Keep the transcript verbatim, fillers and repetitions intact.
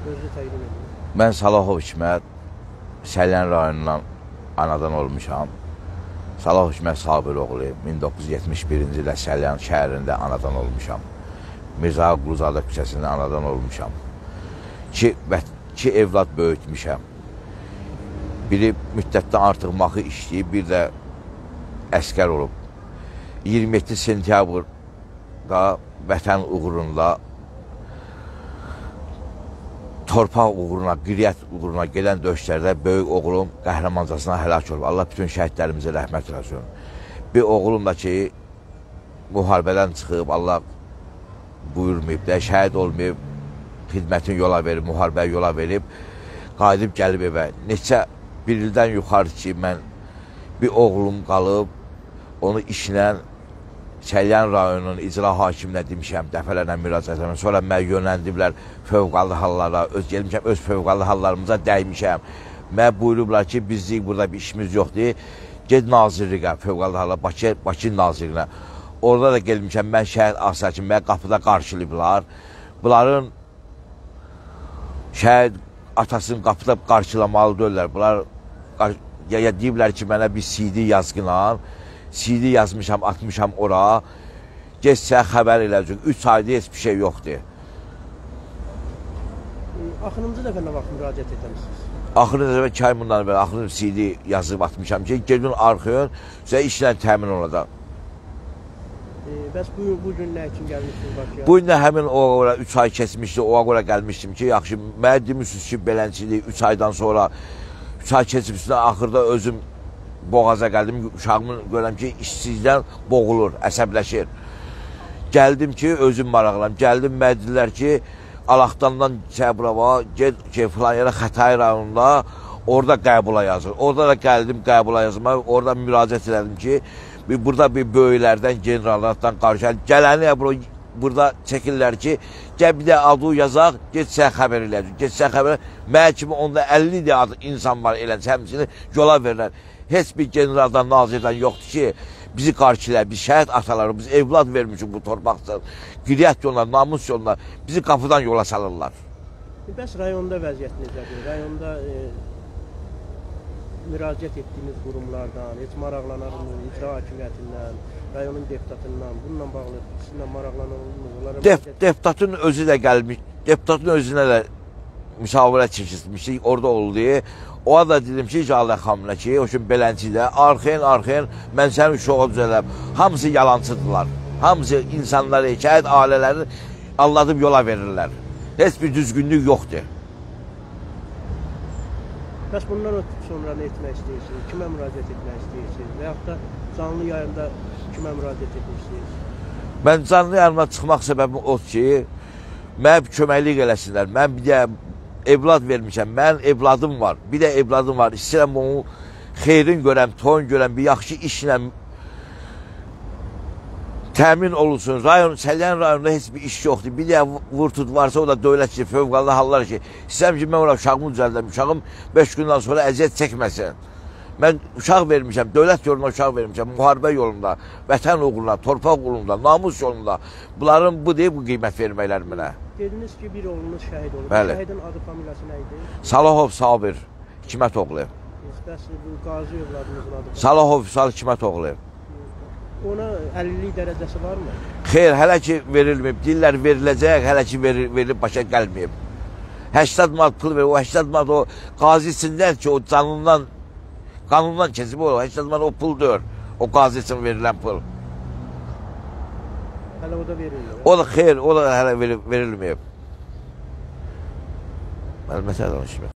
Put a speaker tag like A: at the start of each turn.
A: Özü təqdim edin.
B: Mən Salahov Hikmət, Səlyan rayonundan anadan olmuşam. Salahov Hikmət Sabir oğlu, min doqquz yüz yetmiş birinci ildə Səlyan şəhərində anadan olmuşam. Mirza Quluzadə küçəsində anadan olmuşam. İki, iki evlad böyütmüşəm. Biri müddətdən artıq maxı işləyib, bir də əskər olub. iyirmi yeddi sentyabrda vətən uğrunda, torpaq uğruna, qiriyyət uğruna gedən döyüşlərdə böyük oğlum qəhrəmancasına həlak olub. Allah bütün şəhidlərimizə rəhmət eləsin. Bir oğlum da ki, müharibədən çıxıb, Allah buyurmayıb da, şəhid olmayıb, xidmətin yola verib, müharibəyə yola verib, qayıdıb gəlib evə. Neçə bir ildən yuxarı ki, mən bir oğlum qalıb, onu işlə Səlyan rayonunun icra hakiminə demişəm, dəfələrlə müraciət edəm. Sonra mən yönləndiblər fövqəladə hallara, öz gelmişəm, öz fövqəladə hallarımıza dəymişəm. Mən buyurublar ki, bizlik burada bir işimiz yoxdur. Ged nazirliyə, fövqəladə hallar, Bakı, Bakı nazirliyə. Orada da gelmişəm, mən şəhid asakım, mən qapıda qarşılayıblar. Bunların şəhid atasını qapıda qarşılamalı deyirlər. Bunlar ya, ya deyiblər ki, mənə bir C D yazqınan, C D yazmışam, atmışam ora. Geçsə xəbər eləcək. üç ayda heç bir şey yoxdur.
A: Axırıncı dəfə nə vaxt müraciət etəmişsiniz?
B: Axırıncı dəfə iki ay bundan bəri axırıncı C D yazıb atmışam ki, gedin arxayın, sizə işlə təmin olacaq.
A: Bəs bu, bu gün nə üçün gəlmişsiniz Bakıya?
B: Bu gün də həmin o ora üç ay keçmişdi, o ora gəlmişdim ki, yaxşı, mənə demişsiniz ki, beləncilik üç aydan sonra üç ay keçmişdi, axırda özüm boğaza gəldim, uşağımı görəm ki, işsizdən boğulur, əsəbləşir. Gəldim ki, özüm maraqlam. Gəldim, mənə ki, Alaxtandan Cəbrava, ged ki, filan yerə Xətay rayonunda, orada qəbula yazır. Orada da gəldim qəbula yazma, orada müraciət edim ki, burada bir böyüklərdən, generallardan qarşı, gələni burada çəkirlər ki, gəl bir də adı yazaq, getsə xəbər eləyəcək, getsə xəbər, mənə kimi onda əlli də adı insan var eləcək, həmsini yola verirlər. Heç bir generaldan, nazirdən yoxdur ki, bizi qarşılayır, biz şəhid ataları, biz evlad vermişik bu torpaqdan, qiriyyət yoluna, namus yoluna, bizi qapıdan yola salırlar.
A: Bəs rayonda vəziyyət necədir? Rayonda e, müraciət etdiyiniz qurumlardan, heç maraqlanarınız, icra hakimiyyətindən, rayonun deputatından, bununla bağlı sizinlə maraqlanarınız?
B: Dep deputatın özü də gəlmiş, deputatın özünə də müşavirə çəkilmişdik, orada oldu. O da dedim ki, Cələ xanımla ki, o gün beləncidə, arxayın, arxayın, mən sənin uşağa düzələm. Hamısı yalancıdırlar. Hamısı insanları, şəhid ailələri alladıb yola verirlər. Heç bir düzgünlük yoxdur.
A: Bəs bundan sonra nə etmək istəyirsiniz? Kimə müraciət etmək istəyirsiniz? Və yaxud da canlı yayında kimə müraciət etmişsiniz?
B: Mən canlı yayında çıxmaq səbəbim o ki, mənə köməklik eləsinlər. Mən bir də evlad vermişəm, mənim evladım var, bir də evladım var, istəyirəm onu xeyrin görəm, toyun görəm, bir yaxşı işlə təmin olunsun. Rayon, Səlyan rayonunda heç bir iş yoxdur, bir də vurtut varsa o da dövlət ki, fövqəladə hallar ki, istəyirəm ki, mən ora uşağımı düzəldəm, uşağım beş gündən sonra əziyyət çəkməsin. Mən uşaq vermişəm, dövlət yolunda uşaq vermişəm, müharibə yolunda, vətən uğruna, torpaq uğrunda, namus yolunda. Bunların bu deyib, bu qiymət verməklər mənə.
A: Dediniz ki, bir oğlunuz şəhid olub.
B: Bəli.
A: Şəhidin adı, familiyası nə idi?
B: Salahov Sabir, Hikmət oğlu.
A: Bəs bu qazi övladınızın adı?
B: Salahov Sal Hikmət oğlu.
A: Ona əlillik dərəcəsi varmı?
B: Xeyr, hələ ki verilməyib. Deyirlər veriləcək, hələ ki verilib, başa gəlməyib. səksən manat pul verir, o səksən manat o qazisindən ki, o canından, qanundan keçib o, səksən manat o pul deyir. O qazi üçün verilən pul.
A: Hələ o da verilmir.
B: O da xeyr, o da hələ verilməyib. Mən məsələ danışmıyorum.